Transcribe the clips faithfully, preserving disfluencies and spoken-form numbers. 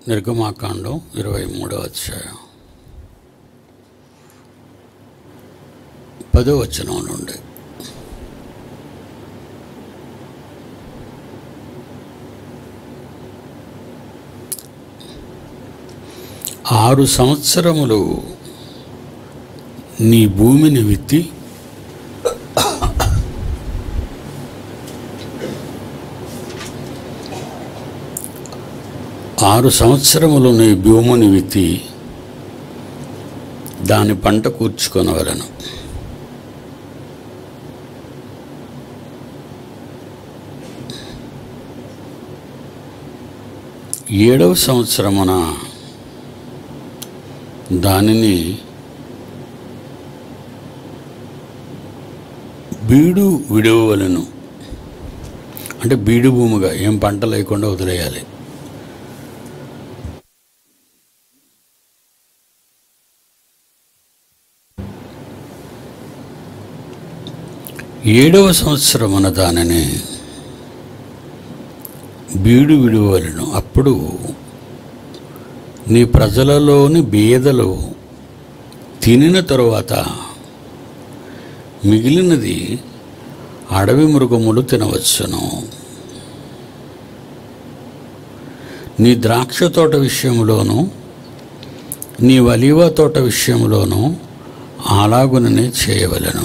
నిర్గమాకాండం ఇరవై మూడవ అధ్యాయం పదో వచనం నుండి ఆరు సంవత్సరములు నీ భూమిని విత్తి ఆరు సంవత్సరములు నీ భూమిని విత్తి దాని పంట కూర్చుకొనవలెను. ఏడవ సంవత్సరమున దానిని బీడు విడవవలెను. అంటే బీడు భూమిగా ఏం పంట లేకుండా వదిలేయాలి. ఏడవ సంవత్సరమున దానిని బీడు విడువలను. అప్పుడు నీ ప్రజలలోని బీదలు తినిన తరువాత మిగిలినది అడవి మృగములు తినవచ్చును. నీ ద్రాక్ష తోట విషయంలోనూ నీ ఒలీవ తోట విషయంలోనూ అలాగుననే చేయవలెను.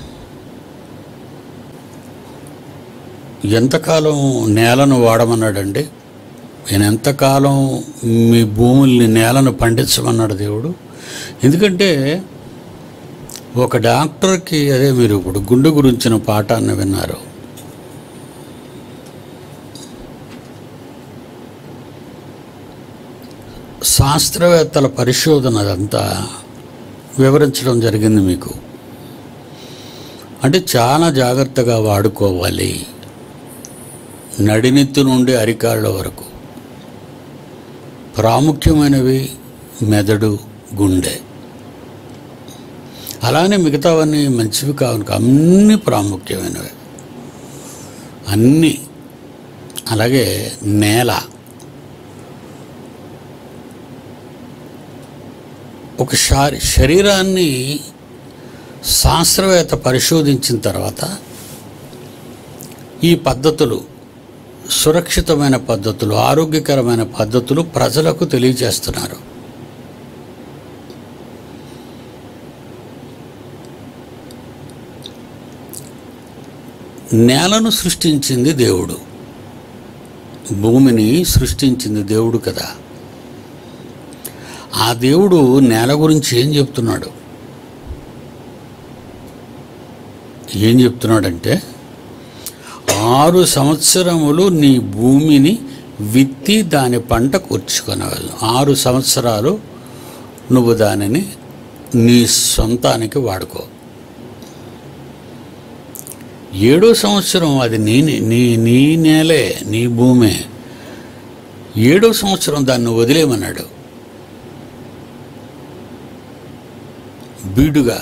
ఎంతకాలం నేలను వాడమన్నాడండి? నేను ఎంతకాలం మీ భూముల్ని నేలను పండించమన్నాడు దేవుడు. ఎందుకంటే ఒక డాక్టర్కి, అదే మీరు ఇప్పుడు గుండె గురించిన పాఠాన్ని విన్నారు, శాస్త్రవేత్తల పరిశోధన అదంతా వివరించడం జరిగింది మీకు. అంటే చాలా జాగ్రత్తగా వాడుకోవాలి. నడినెత్తి నుండి అరికాళ్ళ వరకు ప్రాముఖ్యమైనవి మెదడు, గుండె. అలానే మిగతావన్నీ మంచివి కావు, అన్నీ ప్రాముఖ్యమైనవి అన్నీ. అలాగే నేల, ఒకసారి శరీరాన్ని శాస్త్రవేత్త పరిశోధించిన తర్వాత ఈ పద్ధతులు, సురక్షితమైన పద్ధతులు, ఆరోగ్యకరమైన పద్ధతులు ప్రజలకు తెలియజేస్తున్నారు. నేలను సృష్టించింది దేవుడు, భూమిని సృష్టించింది దేవుడు కదా. ఆ దేవుడు నేల గురించి ఏం చెప్తున్నాడు? ఏం చెప్తున్నాడంటే, ఆరు సంవత్సరములు నీ భూమిని విత్తి దాని పంట కూర్చుకొనవలెను. ఆరు సంవత్సరాలు నువ్వు దానిని నీ సొంతానికి వాడుకో. ఏడో సంవత్సరం అది నీ నీ నీ నేలే, నీ భూమే. ఏడో సంవత్సరం దాన్ని వదిలేయమన్నాడు. బీడుగా,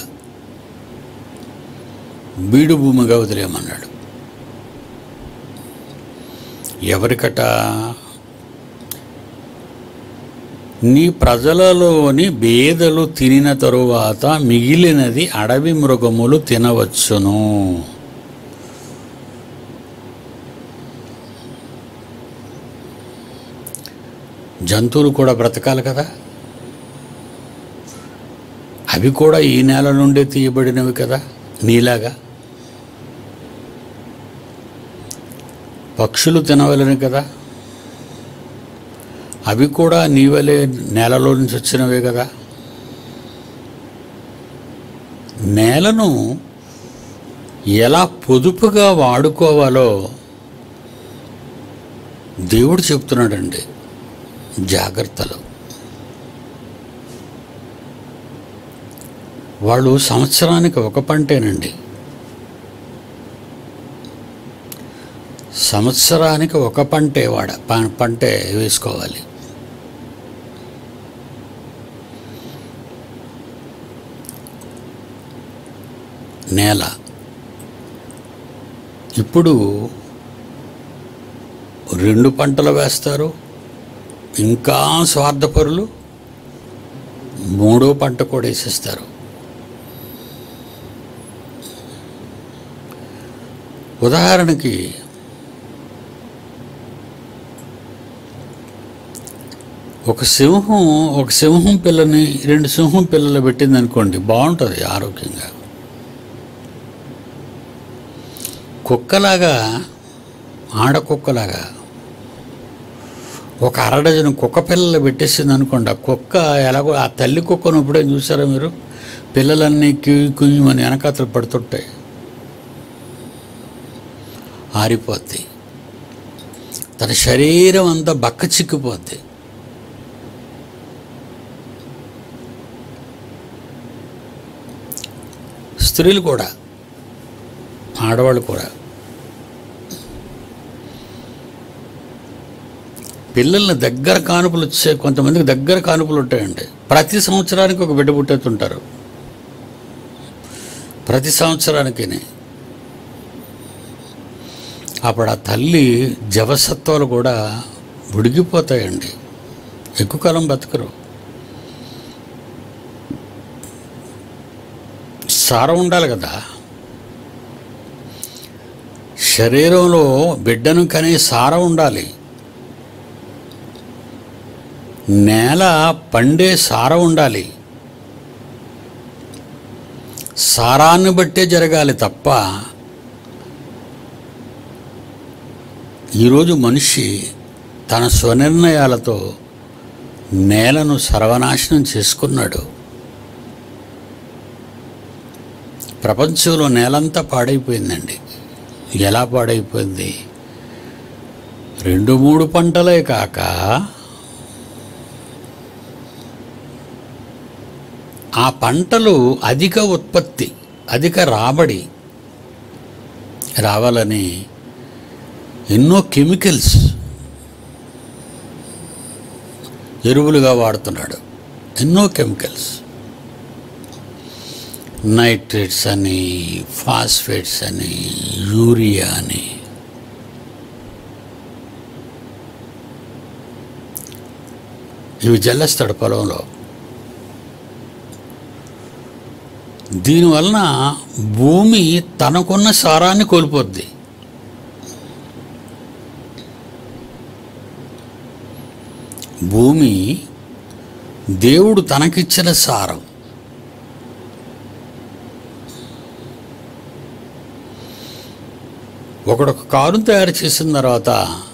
బీడు భూమిగా వదిలేయమన్నాడు. ఎవరికట? నీ ప్రజలలోని బీదలు తినిన తరువాత మిగిలినది అడవి మృగములు తినవచ్చును. జంతువులు కూడా బ్రతకాలి కదా, అవి కూడా ఈ నేల నుండే తీయబడినవి కదా నీలాగా. పక్షులు తినవలని కదా, అవి కూడా నీవలే నేలలో నుంచి వచ్చినవే కదా. నేలను ఎలా పొదుపుగా వాడుకోవాలో దేవుడు చెప్తున్నాడండి. జాగ్రత్తలు. వాళ్ళు సంవత్సరానికి ఒక పంటేనండి, సంవత్సరానికి ఒక పంటే వాడ పంటే వేసుకోవాలి. నేల ఇప్పుడు రెండు పంటలు వేస్తారు, ఇంకా స్వార్థపరులు మూడో పంట కూడా వేసేస్తారు. ఉదాహరణకి ఒక సింహం ఒక సింహం పిల్లని రెండు సింహం పిల్లలు పెట్టింది అనుకోండి, బాగుంటుంది ఆరోగ్యంగా. కుక్కలాగా, ఆడకుక్కలాగా ఒక అరడజను కుక్క పిల్లలు పెట్టేసింది అనుకోండి, ఆ కుక్క ఎలాగో ఆ తల్లి కుక్కను ఇప్పుడే చూసారా మీరు, పిల్లలన్నీ కివి కుయ్యమని వెనకాతలు పడుతుంటాయి, ఆరిపోద్ది, తన శరీరం అంతా బక్క చిక్కిపోద్ది. స్త్రీలు కూడా, ఆడవాళ్ళు కూడా పిల్లల్ని దగ్గర కానుపులు వచ్చే, కొంతమందికి దగ్గర కానుపులు ఉంటాయండి. ప్రతి సంవత్సరానికి ఒక బిడ్డ పుట్టేస్తుంటారు, ప్రతి సంవత్సరానికి. అప్పుడు ఆ తల్లి జవసత్వాలు కూడా ఉడిగిపోతాయండి, ఎక్కువ కాలం బతకరు. సారం ఉండాలి కదా, శరీరంలో బిడ్డను కనే సారం ఉండాలి, నేల పండే సారం ఉండాలి. సారాన్ని బట్టే జరగాలి తప్ప ఈరోజు మనిషి తన స్వనిర్ణయాలతో నేలను సర్వనాశనం చేసుకున్నాడు. ప్రపంచంలో నేలంతా పాడైపోయిందండి. ఎలా పాడైపోయింది? రెండు మూడు పంటలే కాక ఆ పంటలు అధిక ఉత్పత్తి, అధిక రాబడి రావాలని ఎన్నో కెమికల్స్ ఎరువులుగా వాడుతున్నాడు. ఎన్నో కెమికల్స్, నైట్రేట్స్ అని, ఫాస్ఫేట్స్ అని, యూరియా అని. ఇవి జల్లేస్తాడు పొలంలో. దీనివలన భూమి తనకున్న సారాన్ని కోల్పోద్ది. భూమి దేవుడు తనకిచ్చిన సారం ఒకడొక కారును తయారు చేసిన తర్వాత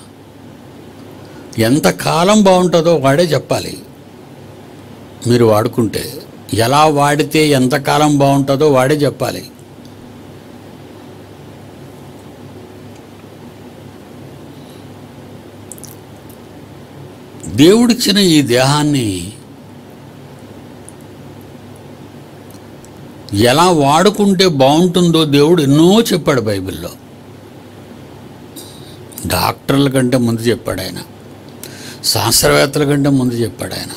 ఎంత కాలం బాగుంటుందో వాడే చెప్పాలి. మీరు వాడుకుంటే ఎలా వాడితే ఎంతకాలం బాగుంటుందో వాడే చెప్పాలి. దేవుడిచ్చిన ఈ దేహాన్ని ఎలా వాడుకుంటే బాగుంటుందో దేవుడు ఎన్నో చెప్పాడు బైబిల్లో. డాక్టర్ల కంటే ముందు చెప్పాడు ఆయన, శాస్త్రవేత్తల కంటే ముందు చెప్పాడు ఆయన.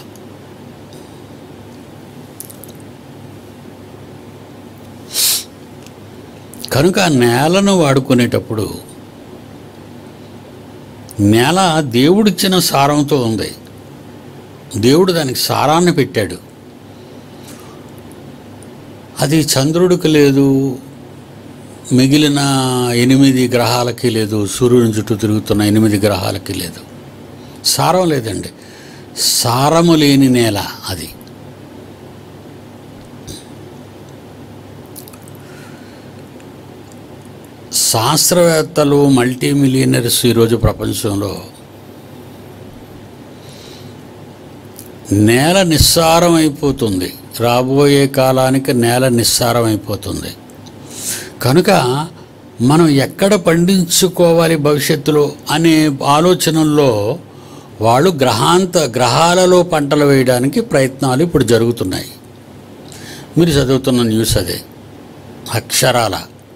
కనుక నేలను వాడుకునేటప్పుడు నేల దేవుడిచ్చిన సారంతో ఉంది. దేవుడు దానికి సారాన్ని పెట్టాడు. అది చంద్రుడికి లేదు, మిగిలిన ఎనిమిది గ్రహాలకి లేదు, సూర్యుని చుట్టూ తిరుగుతున్న ఎనిమిది గ్రహాలకి లేదు. సారం లేదండి, సారము లేని నేల అది. శాస్త్రవేత్తలు, మల్టీ మిలియనర్స్ ఈరోజు ప్రపంచంలో నేల నిస్సారం అయిపోతుంది, రాబోయే కాలానికి నేల నిస్సారం అయిపోతుంది. కనుక మనం ఎక్కడ పండించుకోవాలి భవిష్యత్తులో అనే ఆలోచనల్లో వాళ్ళు గ్రహాంత గ్రహాలలో పంటలు వేయడానికి ప్రయత్నాలు ఇప్పుడు జరుగుతున్నాయి. మీరు చదువుతున్న న్యూస్ అదే, అక్షరాల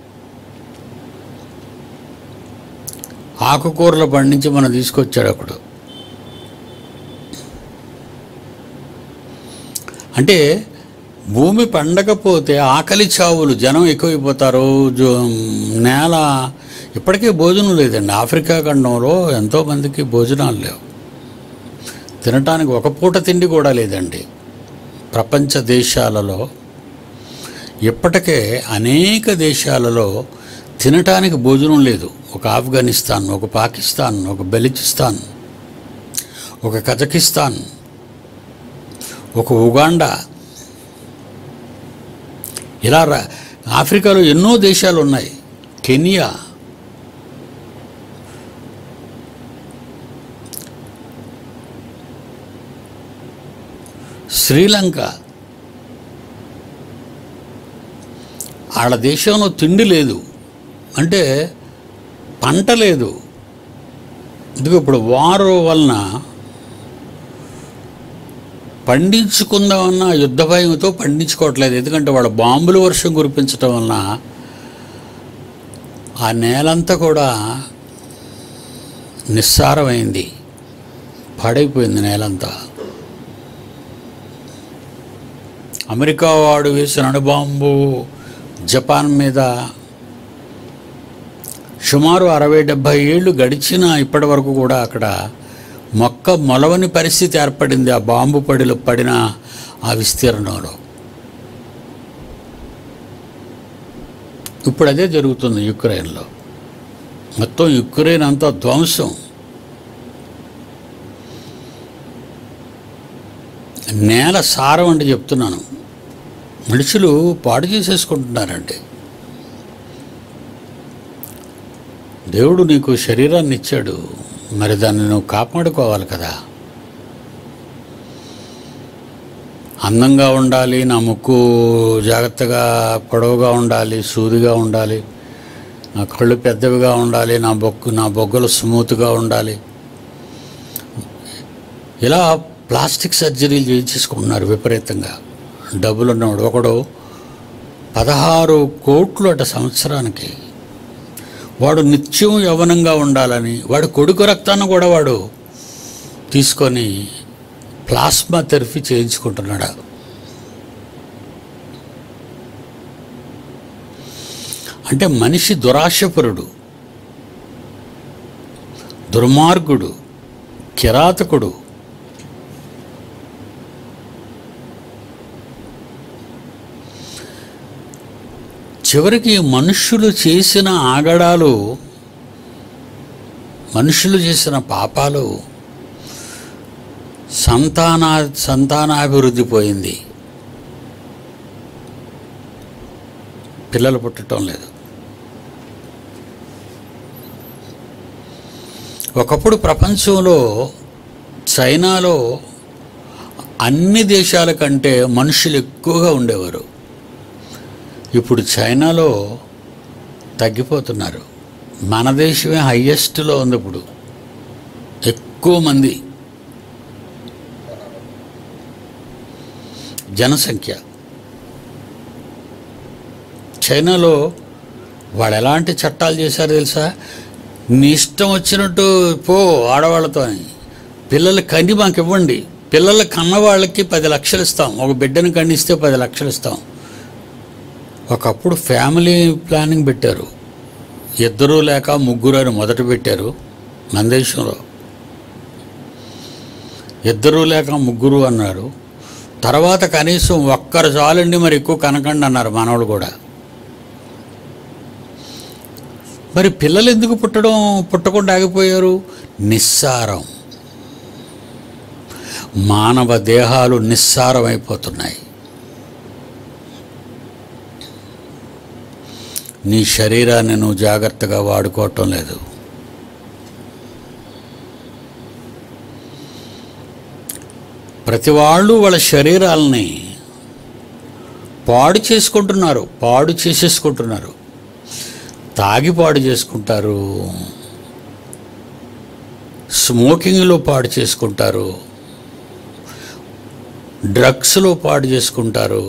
ఆకుకూరలు పండించి మనం తీసుకొచ్చాడు అప్పుడు. అంటే భూమి పండకపోతే ఆకలి చావులు, జనం ఎక్కువైపోతారు. నేల ఇప్పటికే భోజనం లేదండి. ఆఫ్రికా ఖండంలో ఎంతోమందికి భోజనాలు లేవు, తినటానికి ఒక పూట తిండి కూడా లేదండి. ప్రపంచ దేశాలలో ఇప్పటికే అనేక దేశాలలో తినటానికి భోజనం లేదు. ఒక ఆఫ్ఘనిస్తాన్, ఒక పాకిస్తాన్, ఒక బెలిచిస్తాన్, ఒక కజకిస్తాన్, ఒక ఉగాండా, ఇలా ఆఫ్రికాలో ఎన్నో దేశాలు ఉన్నాయి. కెనియా, శ్రీలంక, వాళ్ళ దేశంలో తిండి లేదు అంటే పంట లేదు. ఇదిగో ఇప్పుడు వారు వలన పండించుకుందామన్న యుద్ధ భయంతో పండించుకోవట్లేదు. ఎందుకంటే వాళ్ళ బాంబుల వర్షం కురిపించటం వలన ఆ నేలంతా కూడా నిస్సారమైంది, పాడైపోయింది నేలంతా. అమెరికా వాడు వేసిన అణుబాంబు జపాన్ మీద సుమారు అరవై డెబ్భై ఏళ్ళు గడిచినా ఇప్పటి వరకు కూడా అక్కడ మొక్క మొలవని పరిస్థితి ఏర్పడింది ఆ బాంబు పడిలో పడిన ఆ విస్తీర్ణంలో. ఇప్పుడు అదే జరుగుతుంది యుక్రెయిన్లో. మొత్తం యుక్రెయిన్ అంతా ధ్వంసం. నేల సారం అంటే చెప్తున్నాను. మనుషులు పాడు చేసేసుకుంటున్నారండి. దేవుడు నీకు శరీరాన్ని ఇచ్చాడు, మరి దాన్ని నువ్వు కాపాడుకోవాలి కదా. అందంగా ఉండాలి, నా ముక్కు జాగ్రత్తగా పొడవుగా ఉండాలి, సూదిగా ఉండాలి, నా కళ్ళు పెద్దవిగా ఉండాలి, నా బొగ్గు నా బొగ్గలు స్మూత్గా ఉండాలి, ఇలా ప్లాస్టిక్ సర్జరీలు చేయించేసుకుంటున్నారు విపరీతంగా. డబ్బులు ఉన్నవాడు ఒకడు పదహారు కోట్లు అట సంవత్సరానికి. వాడు నిత్యం యవ్వనంగా ఉండాలని వాడు కొడుకు రక్తాన్ని కూడా వాడు తీసుకొని ప్లాస్మా థెరపీ చేయించుకుంటున్నాడు. అంటే మనిషి దురాశపరుడు, దుర్మార్గుడు, కిరాతకుడు. చివరికి మనుష్యులు చేసిన ఆగడాలు, మనుషులు చేసిన పాపాలు సంతానా సంతానాభివృద్ధి పోయింది. పిల్లలు పుట్టడం లేదు. ఒకప్పుడు ప్రపంచంలో చైనాలో అన్ని దేశాల కంటే మనుషులు ఎక్కువగా ఉండేవారు. ఇప్పుడు చైనాలో తగ్గిపోతున్నారు. మన దేశమే హయ్యెస్ట్లో ఉంది ఇప్పుడు, ఎక్కువ మంది జనసంఖ్య. చైనాలో వాళ్ళు ఎలాంటి చట్టాలు చేశారో తెలుసా? నీ ఇష్టం వచ్చినట్టు పో ఆడవాళ్ళతో అని. పిల్లలు కని మాకు ఇవ్వండి, పిల్లలు కన్నవాళ్ళకి పది లక్షలు ఇస్తాం, ఒక బిడ్డను కనిస్తే పది లక్షలు ఇస్తాం. ఒకప్పుడు ఫ్యామిలీ ప్లానింగ్ పెట్టారు, ఇద్దరు లేక ముగ్గురు అని మొదట పెట్టారు మన దేశంలో. ఇద్దరు లేక ముగ్గురు అన్నారు. తర్వాత కనీసం ఒక్కరు చాలండి, మరి ఎక్కువ కనకండి అన్నారు మనవాళ్ళు కూడా. మరి పిల్లలు ఎందుకు పుట్టడం పుట్టకుండా ఆగిపోయారు? నిస్సారం. మానవ దేహాలు నిస్సారం అయిపోతున్నాయి. నీ శరీరాన్ని నువ్వు జాగ్రత్తగా వాడుకోవటం లేదు. ప్రతి వాళ్ళు వాళ్ళ శరీరాలని పాడు చేసుకుంటున్నారు, పాడు చేసేసుకుంటున్నారు. తాగి పాడు చేసుకుంటారు, స్మోకింగ్లో పాడు చేసుకుంటారు, డ్రగ్స్లో పాడు చేసుకుంటారు,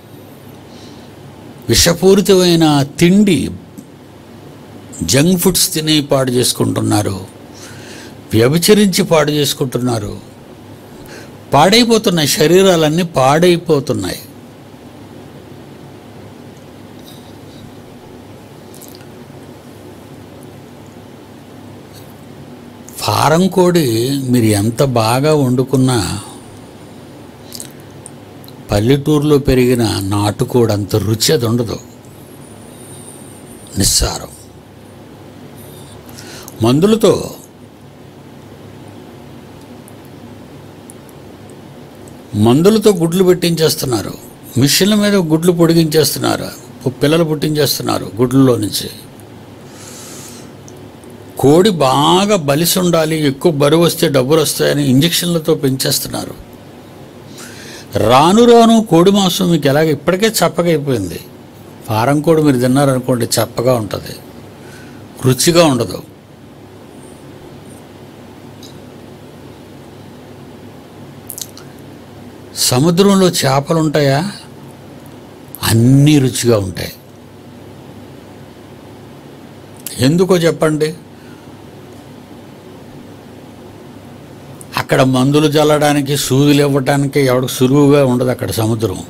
విషపూరితమైన తిండి జంక్ ఫుడ్స్ తిని పాడు చేసుకుంటున్నారు, వ్యభిచరించి పాడు చేసుకుంటున్నారు. పాడైపోతున్నాయి, శరీరాలన్నీ పాడైపోతున్నాయి. ఫారం కోడి మీరు ఎంత బాగా వండుకున్నా పల్లెటూరులో పెరిగిన నాటుకోడి అంత రుచి అది ఉండదు. నిస్సారం. మందులతో మందులతో గుడ్లు పెట్టించేస్తున్నారు, మిషన్ల మీద గుడ్లు పొడిగించేస్తున్నారు, పిల్లలు పుట్టించేస్తున్నారు గుడ్లలో నుంచి. కోడి బాగా బలిసి ఉండాలి, ఎక్కువ బరువు వస్తే డబ్బులు వస్తాయని ఇంజక్షన్లతో పెంచేస్తున్నారు. రాను రాను కోడి మాంసం మీకు ఎలాగ ఇప్పటికే చప్పగా అయిపోయింది. ఫారం కోడి మీరు తిన్నారనుకోండి చప్పగా ఉంటుంది, రుచిగా ఉండదు. సముద్రంలో చేపలు ఉంటాయా? అన్నీ రుచిగా ఉంటాయి. ఎందుకో చెప్పండి? అక్కడ మందులు చల్లడానికి, సూదులు ఇవ్వడానికి ఎవరికి సులువుగా ఉండదు అక్కడ సముద్రం.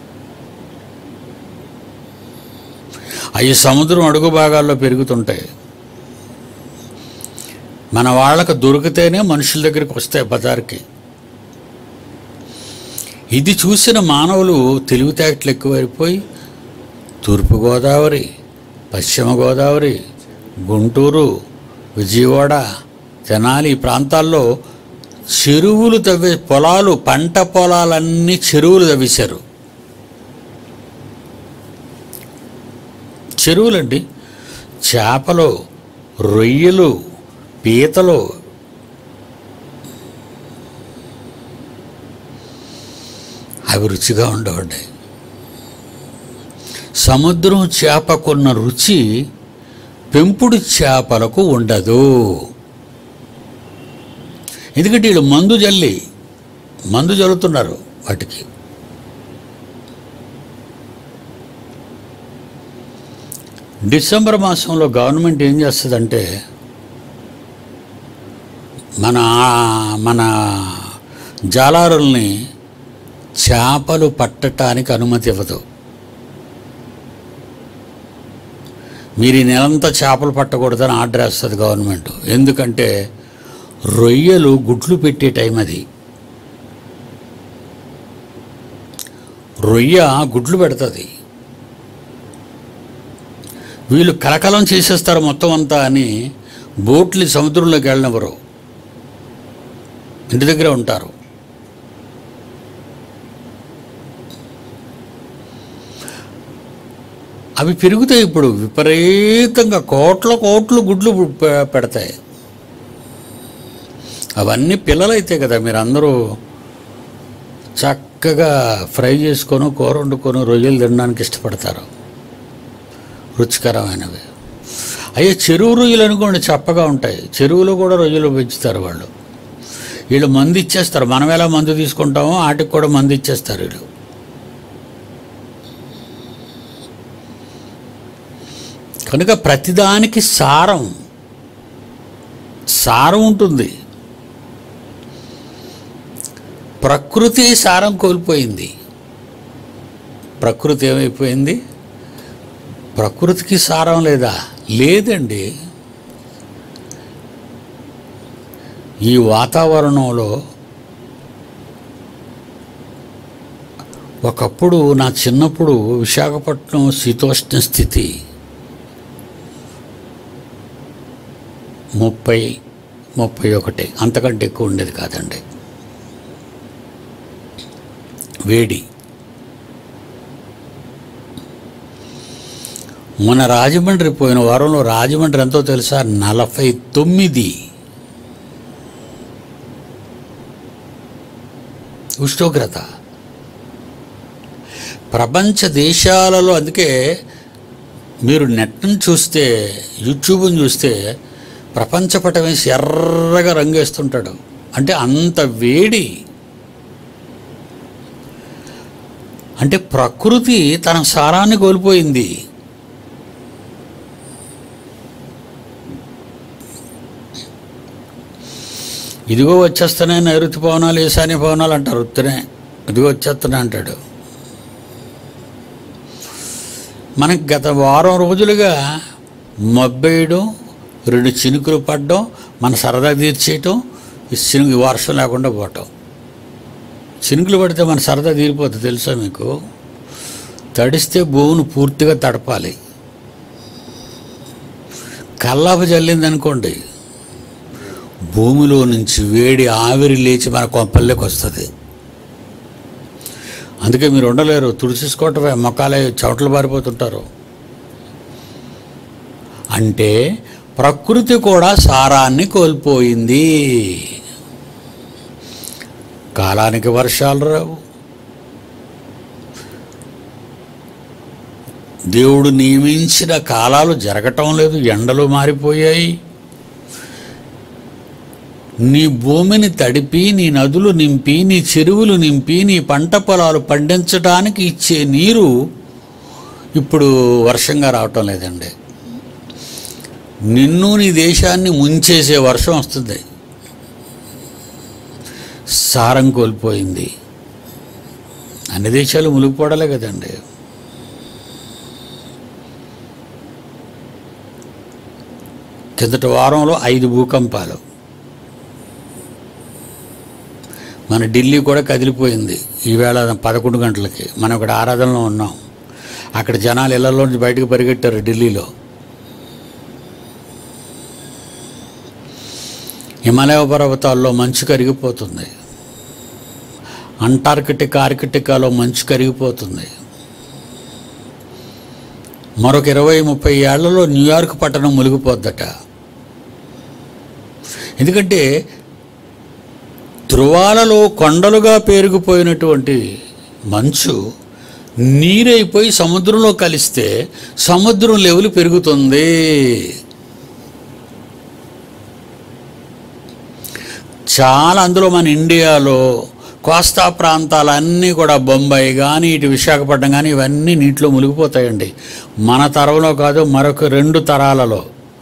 అవి సముద్రం అడుగు భాగాల్లో పెరుగుతుంటాయి. మన వాళ్ళకు దొరికితేనే మనుషుల దగ్గరికి వస్తాయి బజార్కి. ఇది చూసిన మానవులు తెలివితేటలు ఎక్కువైపోయి తూర్పుగోదావరి, పశ్చిమ గోదావరి, గుంటూరు, విజయవాడ, తెనాలి ఈ ప్రాంతాల్లో చెరువులు తవ్వే పొలాలు, పంట పొలాలన్నీ చెరువులు తవ్వేశారు. చెరువులండి. చేపలు, రొయ్యలు, పీతలు, అవి రుచిగా ఉండవండి. సముద్రం చేపకున్న రుచి పెంపుడు చేపలకు ఉండదు. ఎందుకంటే వీళ్ళు మందు జల్లి మందు జల్లుతున్నారు వాటికి. డిసెంబర్ మాసంలో గవర్నమెంట్ ఏం చేస్తుందంటే మన మన జాలారుల్ని చేపలు పట్టడానికి అనుమతి ఇవ్వదు. మీరు ఈ నెలంతా చేపలు పట్టకూడదని ఆర్డర్ వేస్తుంది గవర్నమెంట్. ఎందుకంటే రొయ్యలు గుడ్లు పెట్టే టైం అది. రొయ్య గుడ్లు పెడుతుంది. వీళ్ళు కలకలం చేసేస్తారు మొత్తం అంతా అని బోట్లు సముద్రంలోకి వెళ్ళినవరు, ఇంటి దగ్గర ఉంటారు. అవి పెరుగుతాయి. ఇప్పుడు విపరీతంగా కోట్ల కోట్లు గుడ్లు పెడతాయి. అవన్నీ పిల్లలైతే కదా మీరు అందరూ చక్కగా ఫ్రై చేసుకొని కూర వండుకొని రొయ్యలు తినడానికి ఇష్టపడతారు, రుచికరమైనవి. అయ్యే చెరువు రొయ్యలు అనుకోండి చప్పగా ఉంటాయి. చెరువులో కూడా రొయ్యలు పెంచుతారు వాళ్ళు. వీళ్ళు మందు ఇచ్చేస్తారు. మనం ఎలా మందు తీసుకుంటామో వాటికి కూడా మందు ఇచ్చేస్తారు వీళ్ళు. కనుక ప్రతిదానికి సారం సారం ఉంటుంది. ప్రకృతి సారం కోల్పోయింది. ప్రకృతి ఏమైపోయింది? ప్రకృతికి సారం లేదా? లేదండి. ఈ వాతావరణంలో ఒకప్పుడు నా చిన్నప్పుడు విశాఖపట్నం శీతోష్ణ స్థితి ముప్పై ముప్పై ఒకటి అంతకంటే ఎక్కువ ఉండేది కాదండి. వేడి. మన రాజమండ్రి పోయిన వారంలో రాజమండ్రి ఎంతో తెలుసా? నలభై తొమ్మిది ఉష్ణోగ్రత. ప్రపంచ దేశాలలో, అందుకే మీరు నెట్ను చూస్తే, యూట్యూబ్ని చూస్తే ప్రపంచపటం వేసి ఎర్రగా రంగేస్తుంటాడు. అంటే అంత వేడి. అంటే ప్రకృతి తన సారాన్ని కోల్పోయింది. ఇదిగో వచ్చేస్తున్నాయి నైరుతి పవనాలు, ఈశాన్య పవనాలు అంటారు. ఉత్తనే ఇదిగో వచ్చేస్తున్నా అంటాడు. మనకి గత వారం రోజులుగా మబ్బేయడం, రెండు చినుకులు పడడం, మన సరదా తీర్చేయటం, ఈ చినుకు వర్షం లేకుండా పోవటం. చినుకులు పడితే మన సరదా తీరిపోతుంది తెలుసా మీకు? తడిస్తే భూమిని పూర్తిగా తడపాలి. కల్లాప జల్లిందనుకోండి, భూమిలో నుంచి వేడి ఆవిరి లేచి మన కొంపల్లోకి వస్తుంది. అందుకే మీరు ఉండలేరు, తుడిచేసుకోవటమే, మొక్కలే చెమటలు పారిపోతుంటారు. అంటే ప్రకృతి కూడా సారాన్ని కోల్పోయింది. కాలానికి వర్షాలు రావు, దేవుడు నియమించిన కాలాలు జరగటం లేదు, ఎండలు మారిపోయాయి. నీ భూమిని తడిపి, నీ నదులు నింపి, నీ చెరువులు నింపి, నీ పంట పొలాలు పండించడానికి ఇచ్చే నీరు ఇప్పుడు వర్షంగా రావటం లేదండి. నిన్ను నీ దేశాన్ని ముంచేసే వర్షం వస్తుంది. సారం కోల్పోయింది. అన్ని దేశాలు మునిగిపోవడలే కదండి. కిందటి వారంలో ఐదు భూకంపాలు. మన ఢిల్లీ కూడా కదిలిపోయింది ఈవేళ పదకొండు గంటలకి. మనం ఇక్కడ ఆరాధనలో ఉన్నాం. అక్కడ జనాలు ఇళ్లలోంచి బయటకు పరిగెట్టారు. ఢిల్లీలో హిమాలయ పర్వతాల్లో మంచు కరిగిపోతుంది. అంటార్కిటికా ఆర్కిటికాలో మంచు కరిగిపోతుంది. మరొక ఇరవై ముప్పై ఏళ్లలో న్యూయార్క్ పట్టణం మునిగిపోద్దట. ఎందుకంటే ధ్రువాలలో కొండలుగా పేరుకుపోయినటువంటి మంచు నీరైపోయి సముద్రంలో కలిస్తే సముద్రం లెవెల్ పెరుగుతుంది. చాలా అందులో మన ఇండియాలో కోస్తా ప్రాంతాలన్నీ కూడా బొంబాయి కానీ ఇటు విశాఖపట్నం కానీ ఇవన్నీ నీటిలో మునిగిపోతాయండి. మన తరంలో కాదు, మరొక రెండు తరాలలో.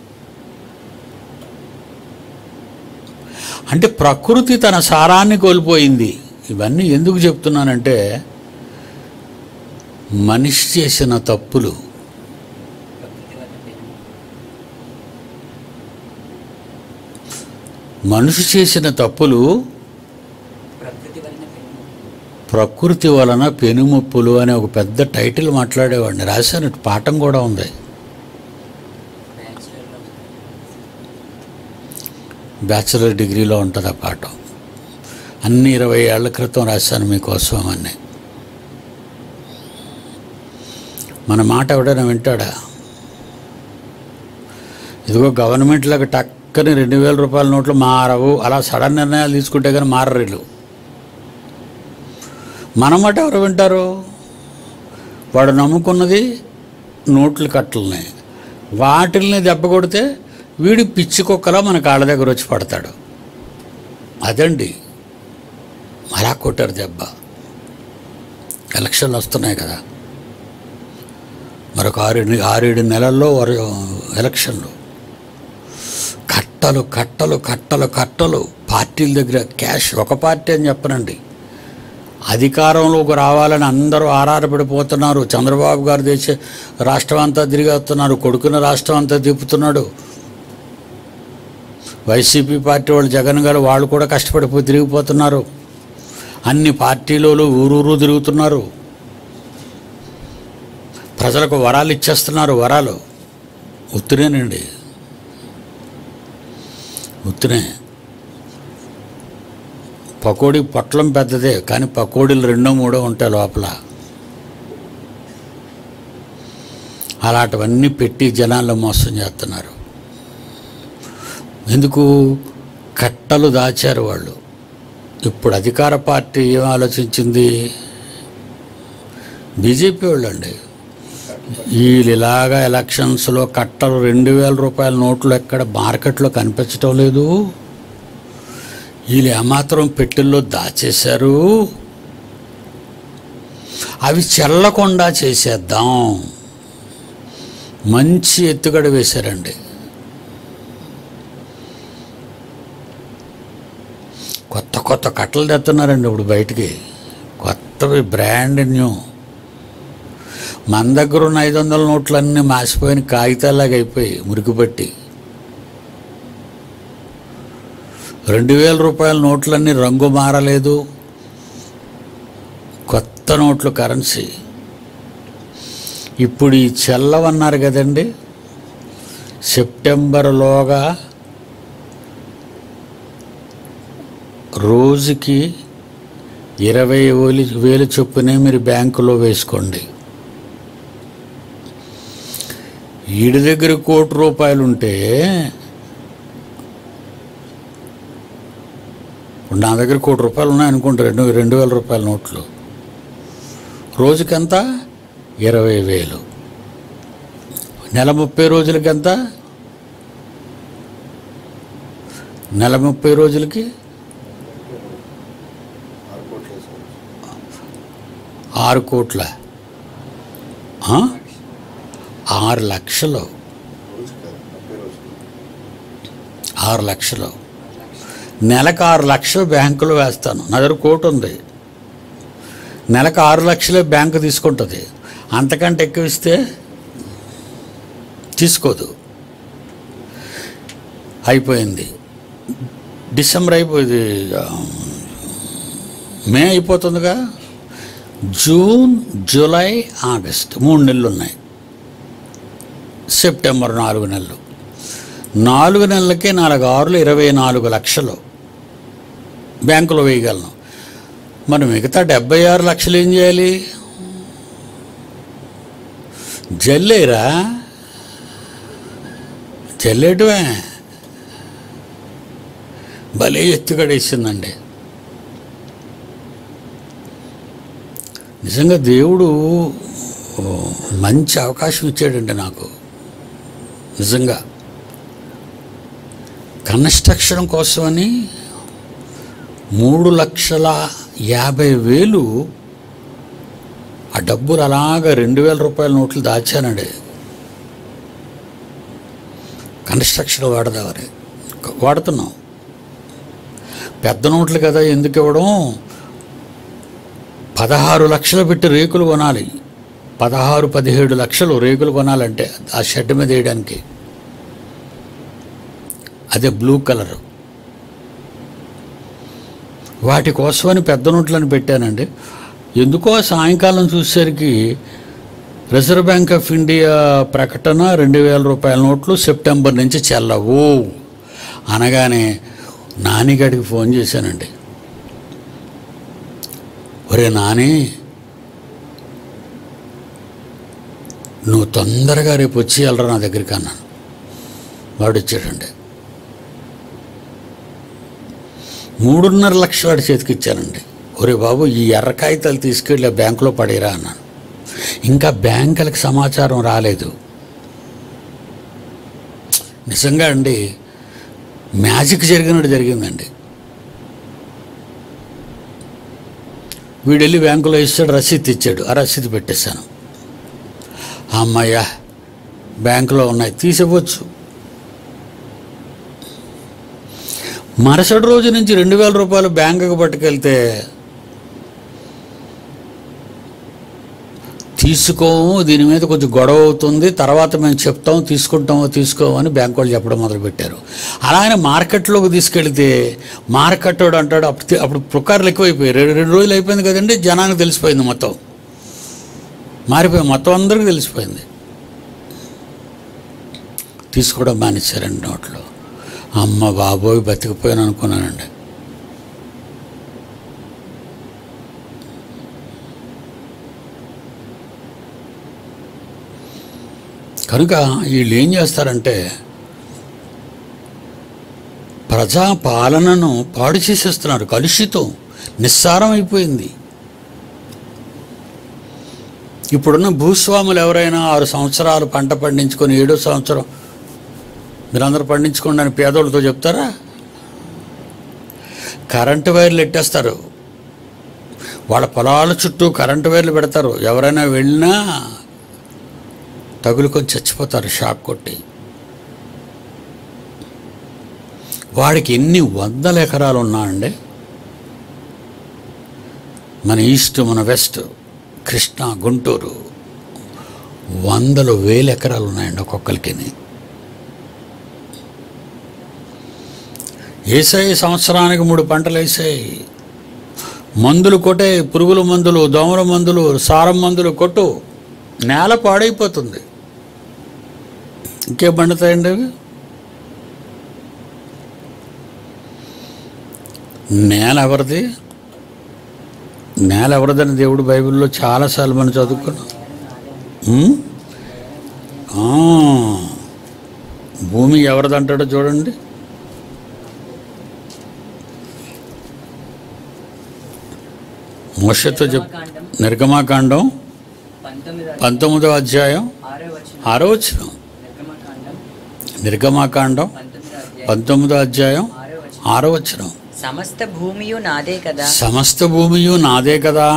అంటే ప్రకృతి తన సారాన్ని కోల్పోయింది. ఇవన్నీ ఎందుకు చెప్తున్నానంటే మనిషి చేసిన తప్పులు. మనిషి చేసిన తప్పులు ప్రకృతి వలన పెనుముప్పులు అనే ఒక పెద్ద టైటిల్ మాట్లాడేవాడిని, రాశాను. పాఠం కూడా ఉంది. బ్యాచిలర్ డిగ్రీలో ఉంటుంది ఆ పాఠం. అన్ని ఇరవై ఏళ్ల క్రితం రాశాను మీకోసం అన్నీ. మన మాట ఎవడైనా వింటాడా? ఇదిగో గవర్నమెంట్లకు టక్కని రెండు వేల రూపాయల నోట్లు మారవు, అలా సడన్ నిర్ణయాలు తీసుకుంటే కానీ మారరు. మన మాట ఎవరు వింటారు? వాడు నమ్ముకున్నది నోట్లు కట్టలని, వాటిల్ని దెబ్బ కొడితే వీడి పిచ్చి కుక్కలా మన కాళ్ళ దగ్గర వచ్చి పడతాడు. అదండి, అలా కొట్టారు దెబ్బ. ఎలక్షన్లు వస్తున్నాయి కదా, మరొక ఆరేడు ఆరేడు నెలల్లో ఎలక్షన్లు. కట్టలు కట్టలు కట్టలు కట్టలు పార్టీల దగ్గర క్యాష్. ఒక పార్టీ అని చెప్పనండి, అధికారంలోకి రావాలని అందరూ ఆరాటపడిపోతున్నారు. చంద్రబాబు గారు దేశ రాష్ట్రం అంతా తిరిగి వస్తున్నారు, కొడుకున్న రాష్ట్రం అంతా తిప్పుతున్నాడు. వైసీపీ పార్టీ వాళ్ళు, జగన్ గారు, వాళ్ళు కూడా కష్టపడిపోయి తిరిగిపోతున్నారు. అన్ని పార్టీలలో ఊరూరు తిరుగుతున్నారు. ప్రజలకు వరాలు ఇచ్చేస్తున్నారు. వరాలు ఉత్తినేనండి, ఉత్తినే. పకోడీ పొట్లం పెద్దదే, కానీ పకోడీలు రెండో మూడో ఉంటాయి లోపల. అలాంటివన్నీ పెట్టి జనాల్లో మోసం చేస్తున్నారు. ఎందుకు? కట్టలు దాచారు వాళ్ళు. ఇప్పుడు అధికార పార్టీ ఏం ఆలోచించింది? బీజేపీ వాళ్ళు అండి, వీళ్ళు ఇలాగా ఎలక్షన్స్లో కట్టలు రెండు వేల రూపాయల నోట్లు ఎక్కడ మార్కెట్లో కనిపించటం లేదు. వీళ్ళు ఏమాత్రం పెట్టెల్లో దాచేశారు. అవి చెల్లకుండా చేసేద్దాం, మంచి ఎత్తుగడ వేశారండి. కొత్త కొత్త కట్టలు తెస్తున్నారండి ఇప్పుడు బయటికి, కొత్తవి, బ్రాండ్ న్యూ. మన దగ్గర ఉన్న ఐదు వందల నోట్లన్నీ మాసిపోయిన కాగితాలాగా అయిపోయి మురికిపట్టి. రెండు వేల రూపాయల నోట్లన్నీ రంగు మారలేదు, కొత్త నోట్లు కరెన్సీ. ఇప్పుడు ఈ చెల్లవన్నారు కదండి, సెప్టెంబర్లోగా రోజుకి ఇరవై వేలు వేలు చొప్పునే మీరు బ్యాంకులో వేసుకోండి. వీడి దగ్గర కోటి రూపాయలు ఉంటే నా దగ్గర కోటి రూపాయలు ఉన్నాయనుకుంటే రెండు రెండు వేల రూపాయల నోట్లు, రోజుకంతా ఇరవై వేలు, నెల ముప్పై రోజులకంతా, నెల ముప్పై రోజులకి ఆరు కోట్ల ఆరు లక్షలు ఆరు లక్షలు నెలకు ఆరు లక్షలు బ్యాంకులో వేస్తాను. నా దగ్గర కోటి ఉంది, నెలకు ఆరు లక్షలే బ్యాంకు తీసుకుంటుంది. అంతకంటే ఎక్కువ ఇస్తే తీసుకోదు. అయిపోయింది, డిసెంబర్ అయిపోయింది, మే అయిపోతుందిగా, జూన్ జూలై ఆగస్ట్ మూడు నెలలు ఉన్నాయి, సెప్టెంబర్ నాలుగు నెలలు. నాలుగు నెలలకే నాలుగు ఆరులు ఇరవై నాలుగు లక్షలు బ్యాంకులో వేయగలను. మరి మిగతా డెబ్బై ఆరు లక్షలు ఏం చేయాలి? జల్లేరా, జల్లేయటమే. భలే ఎత్తుగడేసిందండి. నిజంగా దేవుడు మంచి అవకాశం ఇచ్చాడండి నాకు. నిజంగా కన్స్ట్రక్షన్ కోసమని మూడు లక్షల యాభై వేలు ఆ డబ్బులు అలాగా రెండు వేల రూపాయల నోట్లు దాచానండి. కన్స్ట్రక్షన్ వాడదామని వాడుతున్నాం. పెద్ద నోట్లు కదా, ఎందుకు ఇవ్వడం? పదహారు లక్షలు పెట్టి రేకులు కొనాలి. పదహారు పదిహేడు లక్షలు రేకులు కొనాలంటే ఆ షెడ్ మీద వేయడానికి. అదే బ్లూ కలరు. వాటి కోసమని పెద్ద నోట్లను పెట్టానండి. ఎందుకో సాయంకాలం చూసేసరికి రిజర్వ్ బ్యాంక్ ఆఫ్ ఇండియా ప్రకటన రెండు వేల రూపాయల నోట్లు సెప్టెంబర్ నుంచి చెల్లవు అనగానే నానిగాడికి ఫోన్ చేశానండి. ఒరే నాని, నువ్వు తొందరగా రేపు వచ్చి వెళ్ళరా నా దగ్గరికి అన్నాను. వాడు వచ్చాడండి. మూడున్నర లక్షలు వాడి చేతికి ఇచ్చానండి. ఒరే బాబు, ఈ ఎర్ర కాగితాలు తీసుకెళ్ళి బ్యాంకులో పడేరా అన్నాను. ఇంకా బ్యాంకులకు సమాచారం రాలేదు. నిజంగా అండి, మ్యాజిక్ జరిగినట్టు జరిగిందండి. వీడు వెళ్ళి బ్యాంకులో ఇస్తాడు, రసీదు ఇచ్చాడు. ఆ రసీదు పెట్టేశాను. అమ్మయ్య, బ్యాంకులో ఉన్నాయి, తీసివ్వచ్చు. మరుసటి రోజు నుంచి రెండు వేల రూపాయలు బ్యాంకుకు పట్టుకెళ్తే తీసుకోము, దీని మీద కొంచెం గొడవ అవుతుంది, తర్వాత మేము చెప్తాం, తీసుకుంటామో తీసుకోమని బ్యాంకు వాళ్ళు చెప్పడం మొదలుపెట్టారు. అలాగే మార్కెట్లోకి తీసుకెళ్తే మార్కెట్ వాడు అంటాడు, అప్పుడు అప్పుడు పుకార్లు ఎక్కువైపోయాయి. రెండు రెండు రోజులు అయిపోయింది కదండి, జనానికి తెలిసిపోయింది, మొత్తం మారిపోయింది, మొత్తం అందరికీ తెలిసిపోయింది. తీసుకోవడం మానేశారండి నోట్లో. అమ్మ బాబోయ్, బతికిపోయాను అనుకున్నానండి. కనుక వీళ్ళు ఏం చేస్తారంటే ప్రజా పాలనను పాడు చేసేస్తున్నారు. కలుషితం, నిస్సారం అయిపోయింది. ఇప్పుడున్న భూస్వాములు ఎవరైనా ఆరు సంవత్సరాలు పంట పండించుకొని ఏడో సంవత్సరం మీరందరూ పండించుకోండి అని పేదోళ్ళతో చెప్తారా? కరెంటు వైర్లు ఎట్టేస్తారు. వాళ్ళ పొలాల చుట్టూ కరెంటు వైర్లు పెడతారు. ఎవరైనా వెళ్ళినా తగులుకొని చచ్చిపోతారు షాక్ కొట్టి. వాడికి ఎన్ని వందల ఎకరాలు ఉన్నాయండి. మన ఈస్ట్, మన వెస్ట్, కృష్ణా, గుంటూరు వందలు వేల ఎకరాలు ఉన్నాయండి ఒక్కొక్కరికి. వేసాయి, సంవత్సరానికి మూడు పంటలు వేసాయి. మందులు కొట్టే, పురుగుల మందులు, దోమల మందులు, సారం మందులు కొట్టు, నేల పాడైపోతుంది. ఇంకేం పండుతాయండి అవి? నేల ఎవరిది? నేల ఎవరిదని దేవుడు బైబిల్లో చాలాసార్లు మనం చదువుకున్నాం. భూమి ఎవరిదంటాడో చూడండి. మోషతో చెప్ నిర్గమాకాండం పంతొమ్మిదవ అధ్యాయం ఆరో వచనం. నిర్గమాకాండం పంతొమ్మిదవ అధ్యాయం ఆరో వచనం. సమస్త భూమియు నాదే కదా, సమస్త భూమియు నాదే కదా.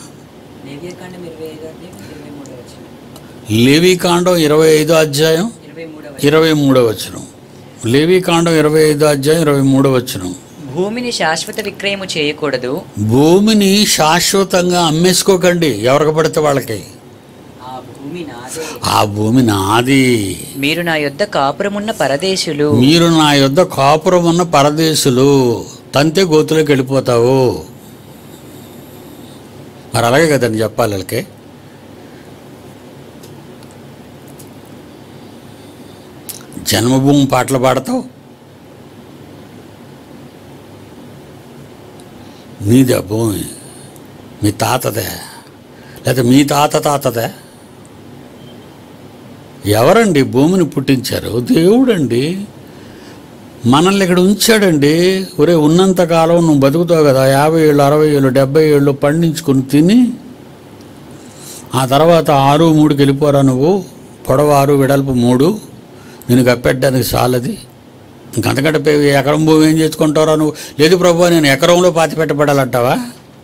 లేవీకాండం ఇరవై ఐదో అధ్యాయం ఇరవై మూడో వచనం. లేవీకాండం ఇరవై ఐదో అధ్యాయం ఇరవై మూడో వచనం. భూమిని శాశ్వత విక్రయము చేయకూడదు, భూమిని శాశ్వతంగా అమ్మేసుకోకండి ఎవరికి పడితే వాళ్ళకి. ఆ భూమి నాది. మీరు నా యొద్ద కాపురమున్న పరదేశులు, మీరు నా యొద్ద కాపురమున్న పరదేశులు. తంతే గోతులోకి వెళ్ళిపోతావు. మరి అలాగే కదండి చెప్పాలి వాళ్ళకి. జన్మభూమి పాటలు పాడతావు, నీదే భూమి, మీ తాతదే, లేదా మీ తాత తాతదే. ఎవరండి భూమిని పుట్టించారు? దేవుడండి. మనల్ని ఇక్కడ ఉంచాడండి. ఒరే, ఉన్నంతకాలం నువ్వు బతుకుతావు కదా, యాభై ఏళ్ళు, అరవై ఏళ్ళు, డెబ్బై ఏళ్ళు పండించుకుని తిని, ఆ తర్వాత ఆరు మూడుకి వెళ్ళిపోరా నువ్వు. పొడవు ఆరు, వెడల్పు మూడు, నేను కప్పెట్టడానికి చాలది. ఇంకంతకంటే ఎకరం భూమి ఏం చేసుకుంటారా నువ్వు? లేదు ప్రభు, నేను ఎకరంలో పాతి పెట్టబడాలంటావా?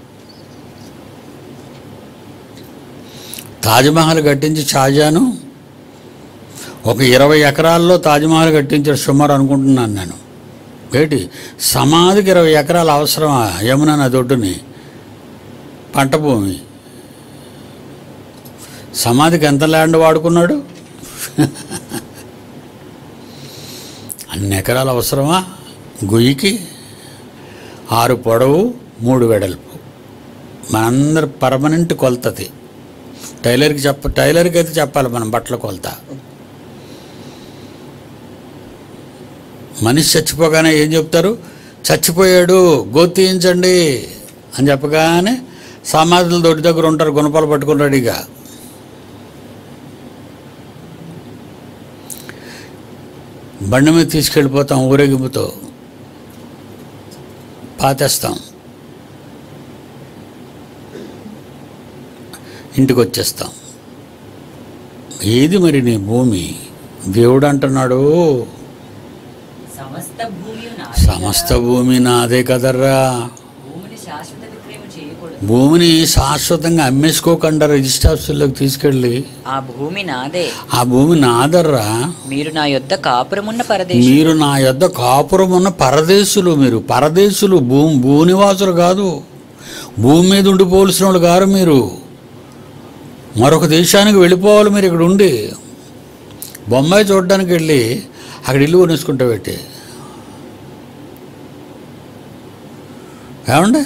తాజ్మహల్ కట్టించి షాజహాను ఒక ఇరవై ఎకరాల్లో తాజ్మహల్ కట్టించాడు సుమారు అనుకుంటున్నాను నేను. ఏంటి, సమాధికి ఇరవై ఎకరాలు అవసరమా? యమునా నది ఒడ్డుని పంట భూమి. సమాధికి ఎంత ల్యాండ్ వాడుకున్నాడు? అన్ని ఎకరాలు అవసరమా? గొయ్యికి ఆరు పొడవు, మూడు వెడల్పు. మనందరు పర్మనెంట్ కొలతది. టైలర్కి చెప్ప టైలర్కి అయితే చెప్పాలి మనం బట్టల కొలత. మనిషి చచ్చిపోగానే ఏం చెప్తారు? చచ్చిపోయాడు, గోతీయించండి అని చెప్పగానే సమాధుల దొడ్డి దగ్గర ఉంటారు, గుణపాలు పట్టుకుని రెడీగా. బండి మీద తీసుకెళ్ళిపోతాం, ఊరేగింపుతో పాతేస్తాం, ఇంటికి వచ్చేస్తాం. ఏది మరి నీ భూమి? దేవుడు అంటున్నాడు, సమస్త భూమి నాదే కదర్రా. భూమిని శాశ్వతంగా అమ్మేసుకోకుండా రిజిస్టర్ ఆఫీసుల్లోకి తీసుకెళ్ళి, ఆ భూమి నాదే, ఆ భూమి నాదర్రా. మీరు నా యొద్ద కాపురమున్న పరదేశులు, మీరు నా యొద్ద కాపురమున్న పరదేశులు. మీరు పరదేశులు, భూమి భూనివాసులు కాదు. భూమి మీద ఉండిపోవలసిన వాళ్ళు కారు మీరు. మరొక దేశానికి వెళ్ళిపోవాలి మీరు. ఇక్కడ ఉండి బొంబాయి చూడడానికి వెళ్ళి అక్కడ ఇల్లు కొనేసుకుంటా పెట్టి ఏమండి,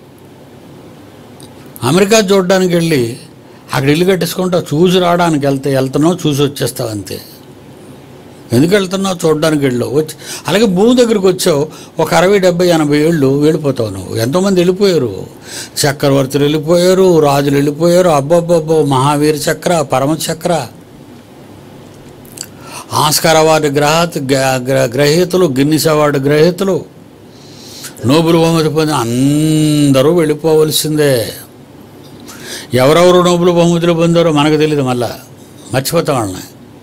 అమెరికా చూడడానికి వెళ్ళి అక్కడ ఇల్లు కట్టేసుకుంటావు. చూసి రావడానికి వెళ్తే వెళ్తున్నావు, చూసి వచ్చేస్తావు అంతే. ఎందుకు వెళ్తున్నావు? చూడడానికి వెళ్ళావు, వచ్చి అలాగే భూమి దగ్గరికి వచ్చావు. ఒక అరవై డెబ్బై ఎనభై ఏళ్ళు వెళ్ళిపోతావు నువ్వు. ఎంతోమంది వెళ్ళిపోయారు. చక్రవర్తులు వెళ్ళిపోయారు, రాజులు వెళ్ళిపోయారు. అబ్బబ్బబ్బో, మహావీర చక్ర, పరమచక్ర, ఆస్కార్ అవార్డు గ్రహ గ్రహీతలు, గిన్నిస్ అవార్డు గ్రహీతలు, నోబెల్ బహుమతి పొంది అందరూ వెళ్ళిపోవలసిందే. ఎవరెవరు నోబెల్ బహుమతులు పొందారో మనకు తెలియదు, మళ్ళా మర్చిపోతాం వాళ్ళని.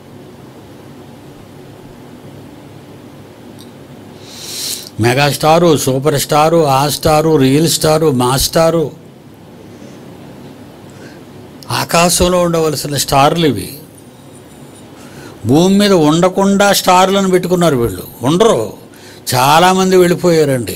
మెగాస్టారు, సూపర్ స్టారు, ఆ స్టారు, రియల్ స్టారు, మాస్టారు, ఆకాశంలో ఉండవలసిన స్టార్లు ఇవి. భూమి మీద ఉండకుండా స్టార్లను పెట్టుకున్నారు వీళ్ళు. ఉండరు, చాలామంది వెళ్ళిపోయారండి.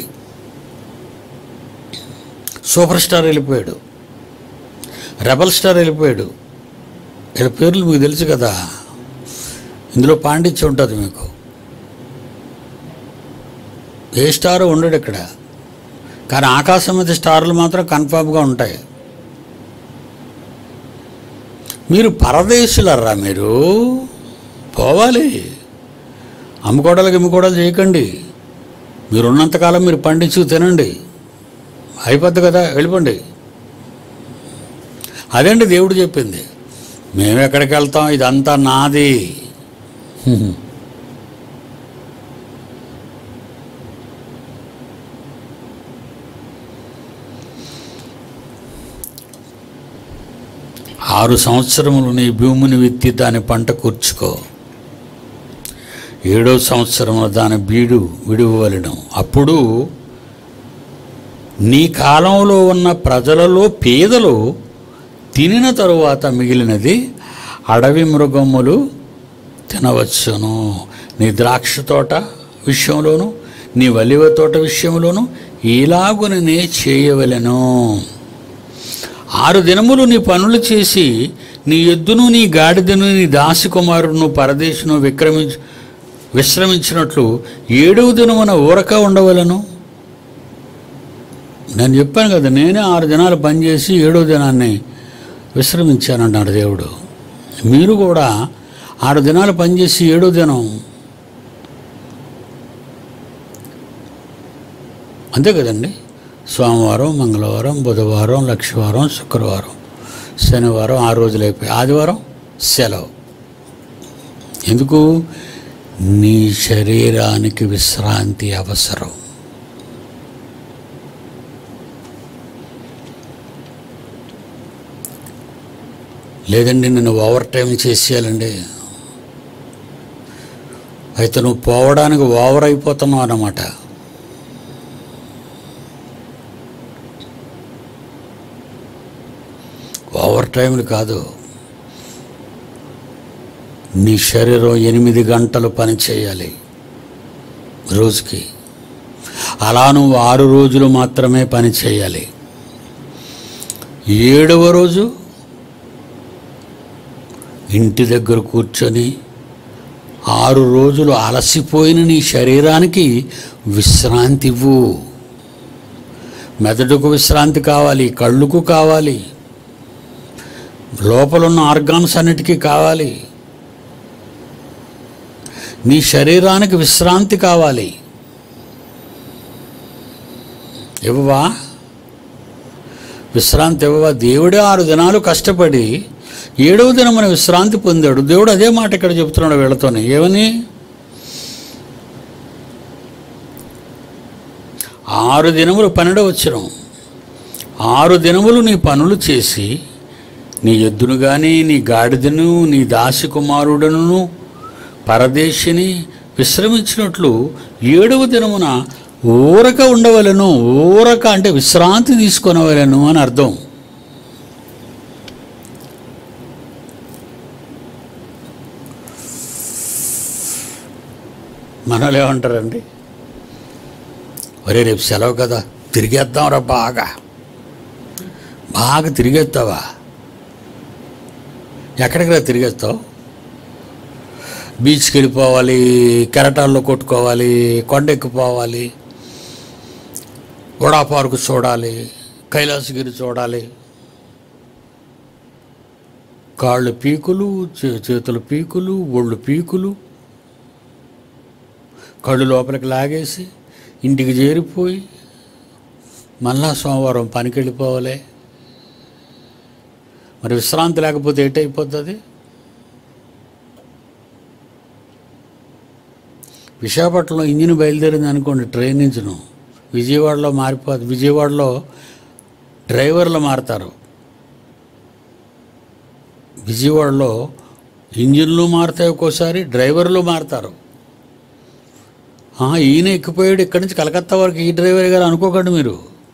సూపర్ స్టార్ వెళ్ళిపోయాడు, రెబల్ స్టార్ వెళ్ళిపోయాడు. వీళ్ళ పేర్లు మీకు తెలుసు కదా, ఇందులో పాండిత్యం ఉంటుంది మీకు. ఏ స్టార్ ఉండడు ఇక్కడ, కానీ ఆకాశం మీద స్టార్లు మాత్రం కన్ఫామ్గా ఉంటాయి. మీరు పరదేశులర్రా, మీరు పోవాలి. అమ్ముకోవడాలకు ఇమ్ముకోవడాలు చేయకండి. మీరు ఉన్నంతకాలం మీరు పండించు తినండి, అయిపోద్ది కదా, వెళ్ళిపోండి. అదేంటి దేవుడు చెప్పింది. మేము ఎక్కడికి వెళ్తాం, ఇదంతా నాది. ఆరు సంవత్సరములు నీ భూమిని విత్తి దాని పంట కూర్చుకో, ఏడో సంవత్సరంలో దాని బీడు విడువవలెను. అప్పుడు నీ కాలంలో ఉన్న ప్రజలలో పేదలు తినిన తరువాత మిగిలినది అడవి మృగములు తినవచ్చును. నీ ద్రాక్ష తోట విషయంలోను నీ వలివ తోట విషయంలోను ఇలాగుననే చేయవలెను. ఆరు దినములు నీ పనులు చేసి నీ ఎద్దును నీ గాడిదను నీ దాసి కుమారుడును పరదేశును విక్రమించు విశ్రమించినట్లు ఏడవ దినమున ఊరక ఉండవలను. నేను చెప్పాను కదా, నేనే ఆరు దినాలు పనిచేసి ఏడవ దినాన్ని విశ్రమించానన్నాడు దేవుడు. మీరు కూడా ఆరు దినాలు పనిచేసి ఏడో దినం అంతే కదండి. సోమవారం, మంగళవారం, బుధవారం, లక్షవారం, శుక్రవారం, శనివారం, ఆరు రోజులు అయిపోయి ఆదివారం సెలవు. ఎందుకు? నీ శరీరానికి విశ్రాంతి అవసరం. లేదండి నేను ఓవర్ టైం చేసేయాలండి, అయితే నువ్వు పోవడానికి ఓవర్ అయిపోతున్నావు అన్నమాట. ఓవర్ టైంలు కాదు, నీ శరీరం ఎనిమిది గంటలు పని చేయాలి రోజుకి. అలా నువ్వు ఆరు రోజులు మాత్రమే పని చేయాలి. ఏడవ రోజు ఇంటి దగ్గర కూర్చొని ఆరు రోజులు అలసిపోయిన నీ శరీరానికి విశ్రాంతి ఇవ్వు. మెదడుకు విశ్రాంతి కావాలి, కళ్ళుకు కావాలి, లోపలున్న ఆర్గాన్స్ అన్నిటికీ కావాలి. నీ శరీరానికి విశ్రాంతి కావాలి. ఇవ్వవా? విశ్రాంతి ఇవ్వవా? దేవుడే ఆరు దినాలు కష్టపడి ఏడవ దినమున విశ్రాంతి పొందాడు. దేవుడు అదే మాట ఇక్కడ చెబుతున్నాడు వీళ్ళతోనే. ఏమని? ఆరు దినములు పన్నెండవ వచనం, ఆరు దినములు నీ పనులు చేసి నీ ఎద్దును కానీ నీ గాడిదను నీ దాసి కుమారుడను పరదేశిని విశ్రమించినట్లు ఏడవ దినమున ఊరక ఉండవలను. ఊరక అంటే విశ్రాంతి తీసుకొనవలను అని అర్థం. మనలో ఏమంటారండి, ఒరే రేపు సెలవు కదా తిరిగేద్దాం రా, బాగా బాగా తిరిగేస్తావా? ఎక్కడికి రా తిరిగేస్తావు? బీచ్కి వెళ్ళిపోవాలి, కెరటాల్లో కొట్టుకోవాలి, కొండెక్కిపోవాలి, గోడా పార్కు చూడాలి, కైలాసగిరి చూడాలి. కాళ్ళు పీకులు, చేతులు పీకులు, ఒళ్ళు పీకులు, కళ్ళు లోపలికి లాగేసి ఇంటికి చేరిపోయి మళ్ళా సోమవారం పనికి వెళ్ళిపోవాలి. మరి విశ్రాంతి లేకపోతే ఏటైపోతుంది? విశాఖపట్నంలో ఇంజిన్ బయలుదేరింది అనుకోండి, ట్రైన్ ఇంజిను విజయవాడలో మారిపోతుంది. విజయవాడలో డ్రైవర్లు మారుతారు, విజయవాడలో ఇంజిన్లు మారుతాయి, ఒక్కోసారి డ్రైవర్లు మారుతారు. ఈయన ఎక్కిపోయాడు ఇక్కడి నుంచి కలకత్తా వరకు ఈ డ్రైవర్ గారు అనుకోకండి మీరు.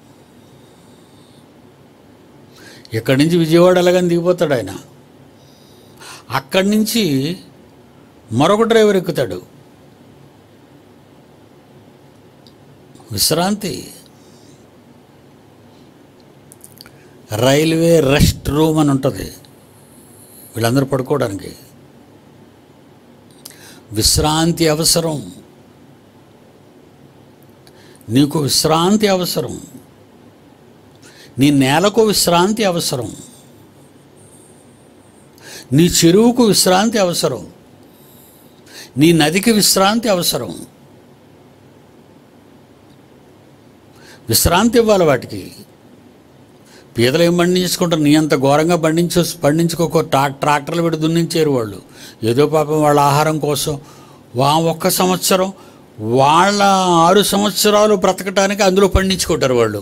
ఇక్కడి నుంచి విజయవాడ ఎలాగని దిగిపోతాడు ఆయన, అక్కడి నుంచి మరొక డ్రైవర్ ఎక్కుతాడు. విశ్రాంతి. రైల్వే రెస్ట్ రూమ్ అని ఉంటుంది వీళ్ళందరూ పడుకోవడానికి. విశ్రాంతి అవసరం. నీకు విశ్రాంతి అవసరం. నీ నేలకు విశ్రాంతి అవసరం. నీ చెరువుకు విశ్రాంతి అవసరం. నీ నదికి విశ్రాంతి అవసరం. విశ్రాంతి ఇవ్వాలి వాటికి. పీదలు ఏం పండించుకుంటారు? నీ అంత ఘోరంగా పండించు పండించుకోకో ట్రా ట్రాక్టర్లు పెట్టి దున్నించారు వాళ్ళు. ఏదో పాపం వాళ్ళ ఆహారం కోసం వా ఒక్క సంవత్సరం వాళ్ళ ఆరు సంవత్సరాలు బ్రతకటానికి అందులో పండించుకుంటారు వాళ్ళు.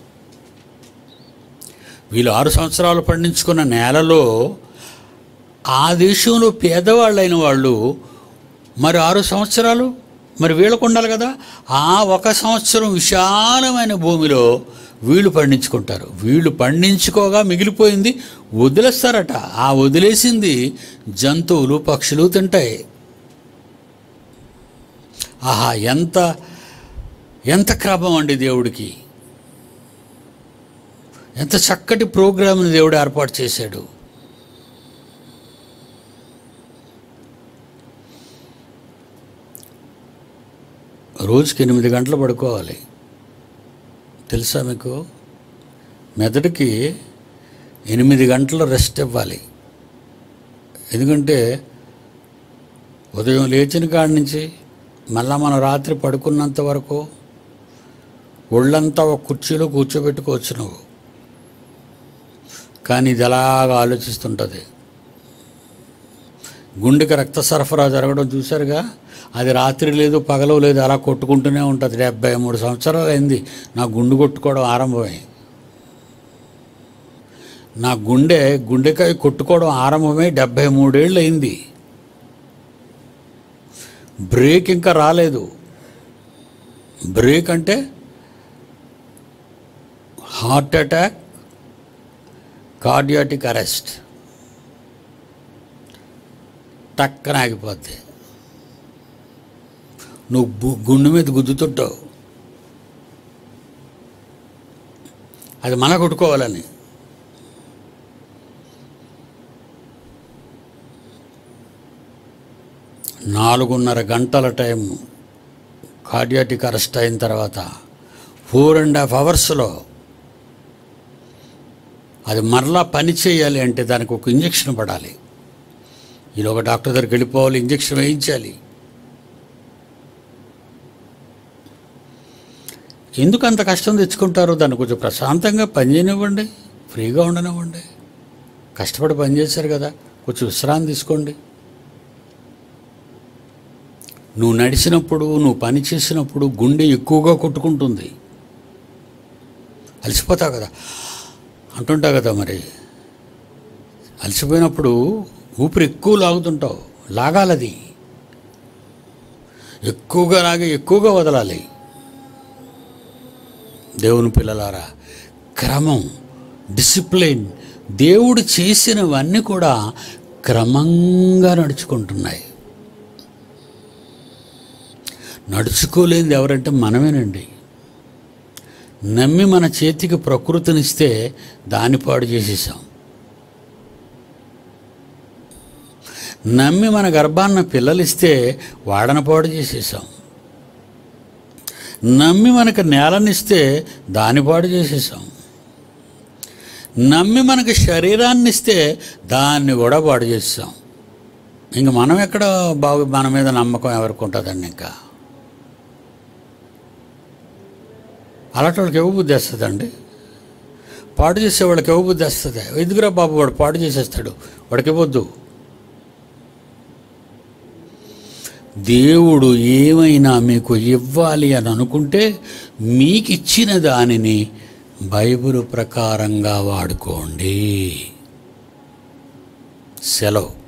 వీళ్ళు ఆరు సంవత్సరాలు పండించుకున్న నేలలో ఆ దేశంలో పేదవాళ్ళైన వాళ్ళు మరి ఆరు సంవత్సరాలు మరి వీళ్ళకు ఉండాలి కదా. ఆ ఒక సంవత్సరం విశాలమైన భూమిలో వీళ్ళు పండించుకుంటారు. వీళ్ళు పండించుకోగా మిగిలిపోయింది వదిలేస్తారట. ఆ వదిలేసింది జంతువులు పక్షులు తింటాయి. ఆహా, ఎంత ఎంత క్రమం అండి దేవుడికి! ఎంత చక్కటి ప్రోగ్రామ్ని దేవుడు ఏర్పాటు చేశాడు. రోజుకి ఎనిమిది గంటలు పడుకోవాలి. తెలుసా మీకు? మెదడుకి ఎనిమిది గంటలు రెస్ట్ ఇవ్వాలి. ఎందుకంటే ఉదయం లేచిన కాడి నుంచి మళ్ళా మనం రాత్రి పడుకున్నంత వరకు ఒళ్ళంతా ఒక కుర్చీలో కూర్చోబెట్టుకోవచ్చు నువ్వు. కానీ ఇది ఎలాగా ఆలోచిస్తుంటుంది. గుండెకి రక్త సరఫరా జరగడం చూశారుగా. అది రాత్రి లేదు పగలు లేదు, అలా కొట్టుకుంటూనే ఉంటుంది. డెబ్బై మూడు సంవత్సరాలు అయింది నా గుండు కొట్టుకోవడం ఆరంభమై. నా గుండె గుండెకాయ కొట్టుకోవడం ఆరంభమై డెబ్బై మూడేళ్ళు అయింది. బ్రేక్ ఇంకా రాలేదు. బ్రేక్ అంటే హార్ట్ అటాక్, కార్డియాటిక్ అరెస్ట్. టక్కన ఆగిపోద్ది. నువ్వు గుండె మీద గుద్దుతుంటావు. అది మన కొట్టుకోవాలని. నాలుగున్నర గంటల టైం కార్డియాటిక్ అరెస్ట్ అయిన తర్వాత ఫోర్ అండ్ హాఫ్ అవర్స్లో అది మరలా పని చేయాలి అంటే దానికి ఒక ఇంజక్షన్ పడాలి. ఇలా ఒక డాక్టర్ దగ్గరికి వెళ్ళిపోవాలి, ఇంజక్షన్ వేయించాలి. ఎందుకు అంత కష్టం తెచ్చుకుంటారు? దాన్ని కొంచెం ప్రశాంతంగా పని చేయనివ్వండి, ఫ్రీగా ఉండనివ్వండి. కష్టపడి పని చేశారు కదా, కొంచెం విశ్రాంతి తీసుకోండి. నువ్వు నడిచినప్పుడు, నువ్వు పని చేసినప్పుడు గుండె ఎక్కువగా కొట్టుకుంటుంది. అలసిపోతావు కదా అంటుంటావు కదా. మరి అలసిపోయినప్పుడు ఊపిరి ఎక్కువ లాగుతుంటావు. లాగాలది ఎక్కువగా లాగి ఎక్కువగా వదలాలి. దేవుని పిల్లలారా, క్రమం, డిసిప్లిన్, దేవుడు చేసినవన్నీ కూడా క్రమంగా నడుచుకుంటున్నాయి. నడుచుకోలేనిది ఎవరంటే మనమేనండి. నమ్మి మన చేతికి ప్రకృతినిస్తే దాన్ని పాడు చేసేసాం. నమ్మి మన గర్భాన్న పిల్లలిస్తే వాడన పాడు చేసేసాం. నమ్మి మనకు నేలనిస్తే దాన్ని పాడు చేసేసాం. నమ్మి మనకు శరీరాన్ని ఇస్తే దాన్ని కూడా పాడు చేసేసాం. ఇంక మనం ఎక్కడ బాగు మన మీద నమ్మకం ఎవరికి ఉంటుందండి? ఇంకా అలాంటి వాళ్ళకి ఎవ బుద్ధి వేస్తుందండి? పాడు చేసేవాళ్ళకి ఎవ బుద్ధి వేస్తుంది? ఎదుగురా బాబు, వాడు పాడు చేసేస్తాడు, వాడికి ఇవ్వద్దు. దేవుడు ఏమైనా మీకు ఇవ్వాలి అని అనుకుంటే మీకు ఇచ్చిన దానిని బైబిల్ ప్రకారంగా వాడుకోండి. సెలవు.